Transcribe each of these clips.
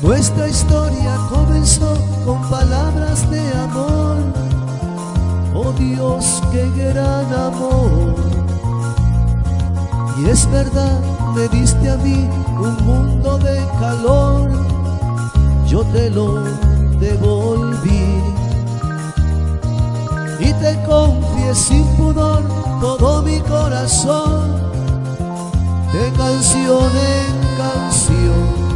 Nuestra historia comenzó con palabras de amor. Oh Dios, qué gran amor. Y es verdad, me diste a mí un mundo de calor. Yo te lo devolví y te confié sin pudor todo mi corazón, de canción en canción.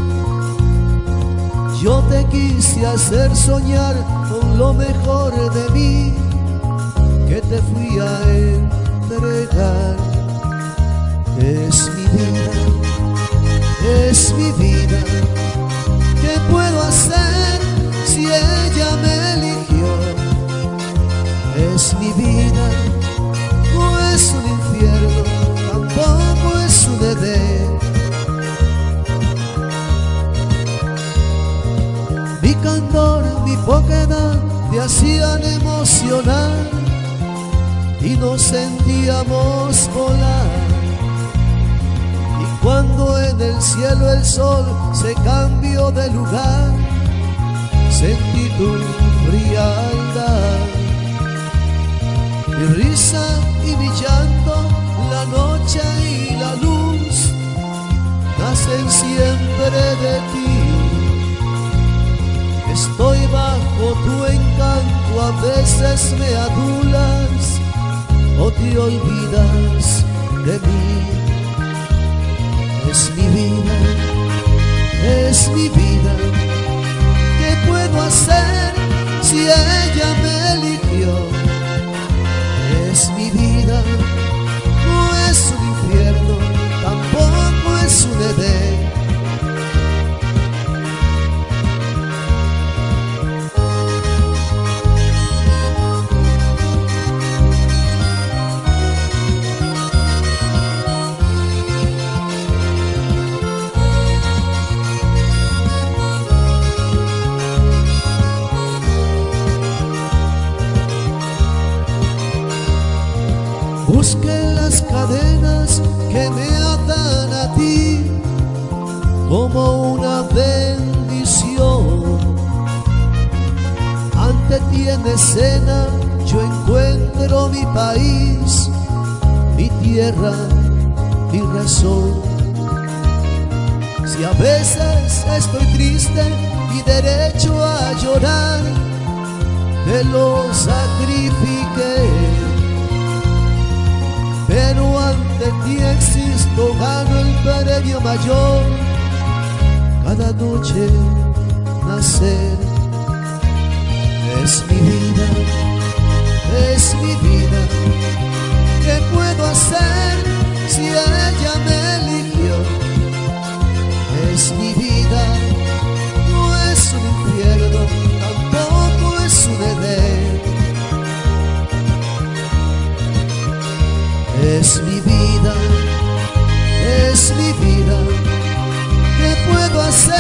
Yo te quise hacer soñar con lo mejor de mí, que te fui a entregar. Es mi vida, es mi vida. ¿Qué puedo hacer si ella me eligió? Es mi vida, no es un infierno, tampoco es un Edén. Mi candor, mi poquedad te hacían emocionar y nos sentíamos volar. Y cuando en el cielo el sol se cambió de lugar, sentí tu frialdad. Mi risa y mi llanto, la noche y la luz, nacen siempre de ti. Estoy bajo tu encanto, a veces me adulas o te olvidas de mí. Es mi vida, es mi vida. ¿Qué puedo hacer si ella me eligió? Es mi vida, no es un infierno, tampoco es un Edén. Busqué las cadenas que me atan a ti como una bendición. Ante ti en escena yo encuentro mi país, mi tierra, mi razón. Si a veces estoy triste y derecho a llorar, te lo sacrifiqué. Pero ante ti existo, gano el premio mayor, cada noche nacer. Es mi vida, es mi vida. ¿Qué puedo hacer si ella me eligió? Es mi vida, no es un infierno, tampoco es un Edén. Es mi vida, es mi vida. ¿Qué puedo hacer